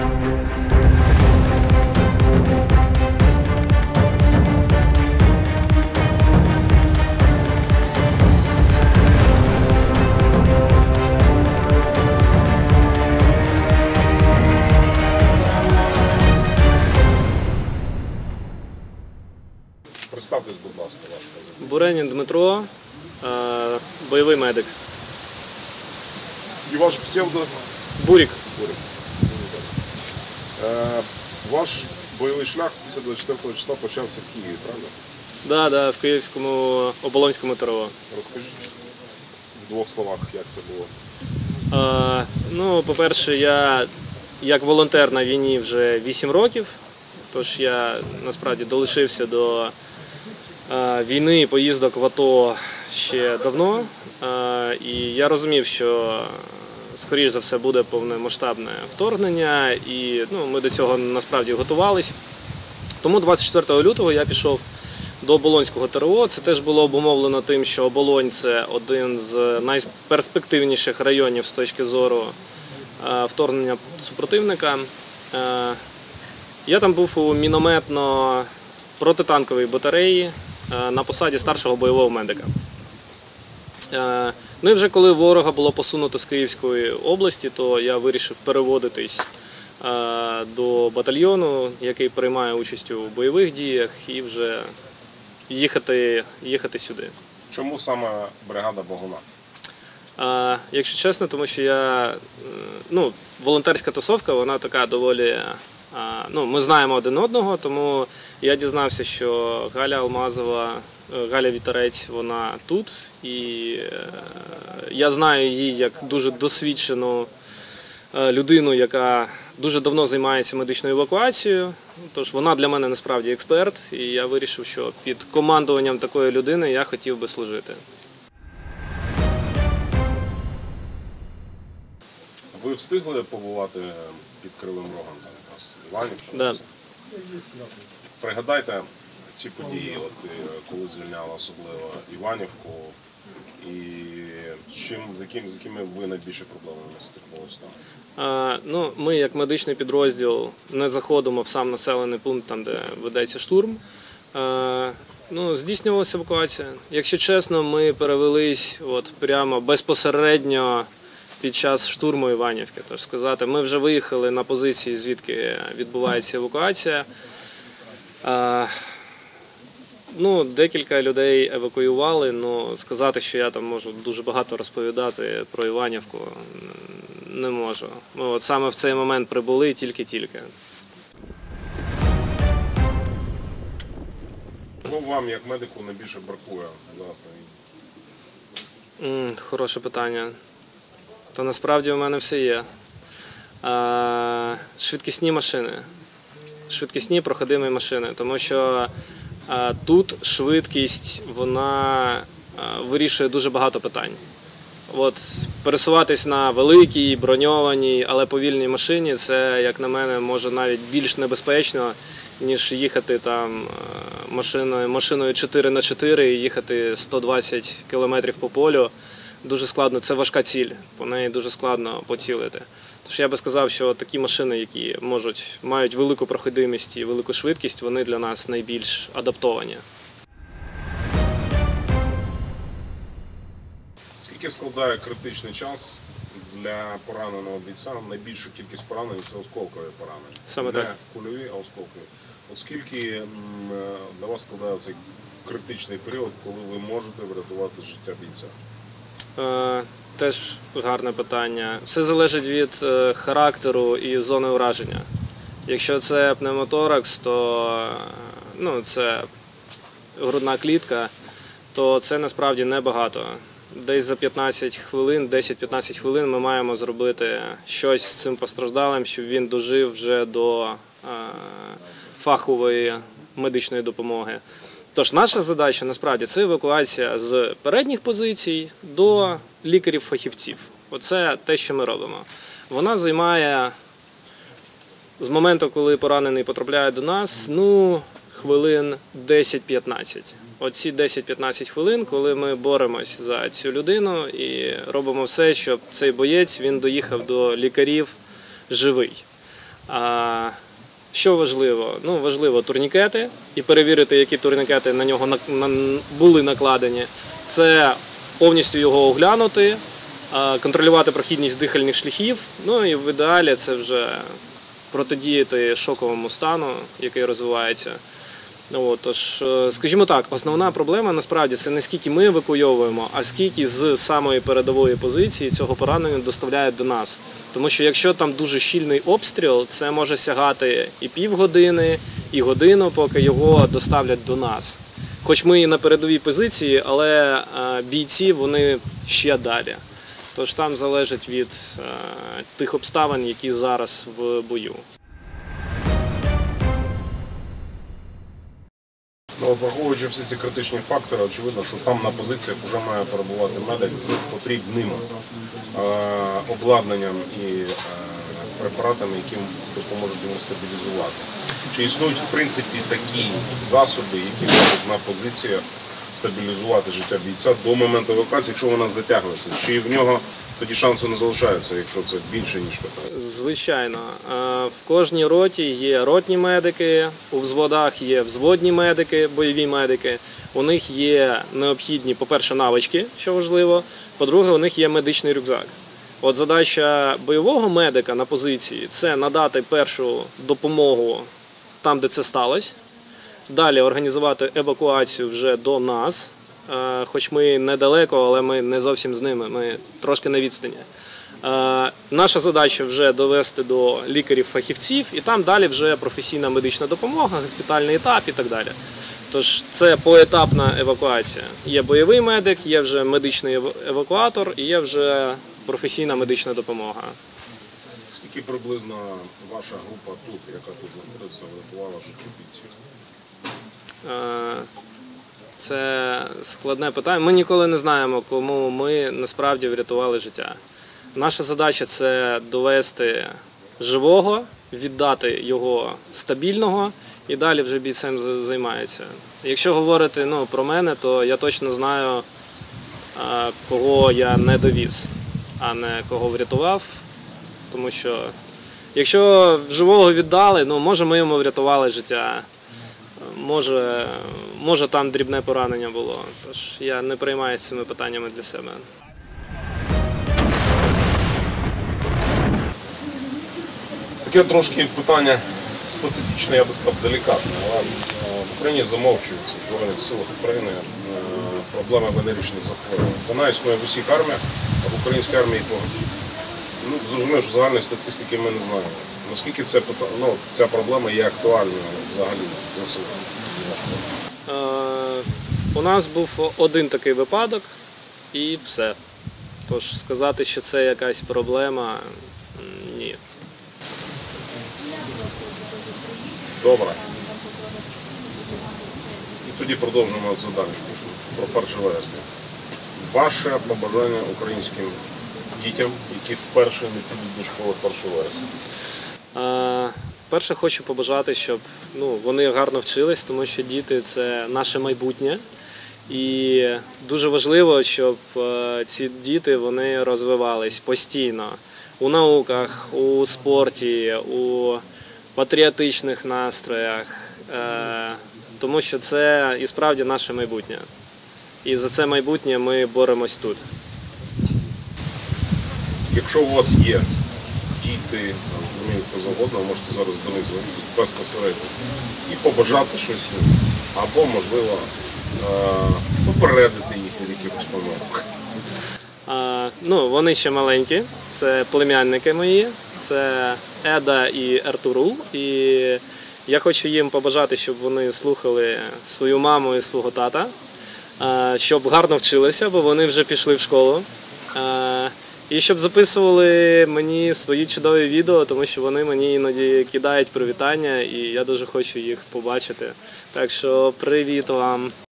Представтесь, будь ласка, ваш позицію. Буренін Дмитро, бойовий медик. І ваш псевдо? Бурік. Бурик. Ваш бойовий шлях після 24 числа почався в Києві, правда? Да, в Київському Оболонському ТРО. Розкажіть в двох словах, як це було. Ну, по-перше, я як волонтер на війні вже 8 років, тож я насправді долучився до війни і поїздок в АТО ще давно. І я розумів, що скоріш за все буде повномасштабне вторгнення, і ми до цього насправді готувалися. Тому 24 лютого я пішов до Оболонського ТРО. Це теж було обумовлено тим, що Оболонь – це один з найперспективніших районів з точки зору вторгнення супротивника. Я там був у мінометно-протитанковій батареї на посаді старшого бойового медика. Ну і вже коли ворога було посунуто з Київської області, то я вирішив переводитись до батальйону, який приймає участь у бойових діях, і вже їхати сюди. Чому саме бригада Богуна? Якщо чесно, тому що волонтерська тусовка, вона така доволі, ми знаємо один одного, тому я дізнався, що Галя Алмазова, Галя Вітерець, вона тут, і я знаю її як дуже досвідчену людину, яка дуже давно займається медичною евакуацією, тож вона для мене насправді експерт, і я вирішив, що під командуванням такої людини я хотів би служити. Ви встигли побувати під Кривим Рогом, там якраз Іванівка? Да. Пригадайте ці події, коли звільняли особливо Іванівку, і з якими ви найбільше проблемами стикнулися там? Ми, як медичний підрозділ, не заходимо в сам населений пункт, там, де ведеться штурм. Здійснювалася евакуація. Якщо чесно, ми перевелись прямо безпосередньо під час штурму Іванівки. Тож сказати, ми вже виїхали на позиції, звідки відбувається евакуація. Декілька людей евакуювали, але сказати, що я там можу дуже багато розповідати про Іванівку, не можу. Ми саме в цей момент прибули тільки-тільки. Вам, як медику, найбільше бракує зараз на війні? Хороше питання. Та насправді у мене все є. Швидкісні машини. Швидкісні проходимі машини, тому що тут швидкість, вона вирішує дуже багато питань. Пересуватись на великій, броньованій, але повільній машині, це, як на мене, може навіть більш небезпечно, ніж їхати там машиною 4х4 і їхати 120 км по полю. Дуже складно, це важка ціль, по неї дуже складно поцілити. Тож я би сказав, що такі машини, які мають велику проходимість і велику швидкість, вони для нас найбільш адаптовані. Скільки складає критичний час для пораненого бійця? Найбільша кількість поранень – це осколкові поранення. Саме так. Не кульові, а осколкові. Скільки для вас складає цей критичний період, коли ви можете врятувати життя бійця? Теж гарне питання. Все залежить від характеру і зони ураження. Якщо це пневмоторакс, то це грудна клітка, то це насправді небагато. Десь за 15 хвилин, 10-15 хвилин ми маємо зробити щось з цим постраждалим, щоб він дожив вже до фахової медичної допомоги. Тож наша задача насправді це евакуація з передніх позицій до лікарів-фахівців. Оце те, що ми робимо. Вона займає з моменту, коли поранений потрапляє до нас, хвилин 10-15. Оці 10-15 хвилин, коли ми боремось за цю людину і робимо все, щоб цей боєць він доїхав до лікарів живий. Що важливо? Ну, важливо турнікети і перевірити, які турнікети на нього були накладені. Це повністю його оглянути, контролювати прохідність дихальних шляхів, ну і в ідеалі це вже протидіяти шоковому стану, який розвивається. Тож, скажімо так, основна проблема насправді це не скільки ми евакуйовуємо, а скільки з самої передової позиції цього поранення доставляють до нас. Тому що якщо там дуже щільний обстріл, це може сягати і півгодини, і годину, поки його доставлять до нас. Хоч ми і на передовій позиції, але бійці вони ще далі. Тож там залежить від тих обставин, які зараз в бою. Ну, враховуючи всі ці критичні фактори, очевидно, що там на позиціях вже має перебувати медик з потрібним обладнанням і препаратами, які допоможуть йому стабілізувати. Чи існують, в принципі, такі засоби, які можуть на позиціях стабілізувати життя бійця до моменту евакуації, якщо вона затягується? Чи в нього тоді шансу не залишається, якщо це більше, ніж 15? Звичайно. В кожній роті є ротні медики, у взводах є взводні медики, бойові медики. У них є необхідні, по-перше, навички, що важливо, по-друге, у них є медичний рюкзак. От задача бойового медика на позиції – це надати першу допомогу там, де це сталося, далі організувати евакуацію вже до нас, хоч ми недалеко, але ми не зовсім з ними, ми трошки на відстані. Наша задача вже довести до лікарів-фахівців, і там далі вже професійна медична допомога, госпітальний етап і так далі. Тож це поетапна евакуація. Є бойовий медик, є вже медичний евакуатор і є вже професійна медична допомога. Скільки приблизно ваша група тут, яка тут знаходиться, врятувала життя бійців? Це складне питання. Ми ніколи не знаємо, кому ми насправді врятували життя. Наша задача – це довести живого, віддати його стабільного і далі вже бійцем займається. Якщо говорити про мене, то я точно знаю, кого я не довіз, а не кого врятував. Тому що якщо живого віддали, може ми йому врятували життя. Може там дрібне поранення було, тож я не переймаюся цими питаннями для себе. Таке трошки питання специфічне, я би сказав, делікатне. Але в Україні замовчується, в Збройних силах України проблема венеричних захворювань. Вона існує в усіх арміях, а в українській армії зрозуміло, що загальної статистики ми не знаємо. Наскільки ця проблема є актуальною взагалі в ЗСУ? У нас був один такий випадок і все. Тож сказати, що це якась проблема – ні. Добре. І тоді продовжуємо це далі. Про 1 вересня. Ваше побажання українським дітям, які вперше не підуть до школи 1 вересня? Перше, хочу побажати, щоб вони гарно вчились, тому що діти – це наше майбутнє. І дуже важливо, щоб ці діти вони розвивались постійно у науках, у спорті, у патріотичних настроях, тому що це і справді наше майбутнє. І за це майбутнє ми боремось тут. Якщо у вас є діти, хто завгодно, ви можете зараз до них звернутися безпосередньо і побажати щось їм. Або, можливо, попередити їх від якихось помилок. Вони ще маленькі, це племянники мої, це Еда і Артурул. І я хочу їм побажати, щоб вони слухали свою маму і свого тата, щоб гарно вчилися, бо вони вже пішли в школу. І щоб записували мені свої чудові відео, тому що вони мені іноді кидають привітання, і я дуже хочу їх побачити. Так що привіт вам!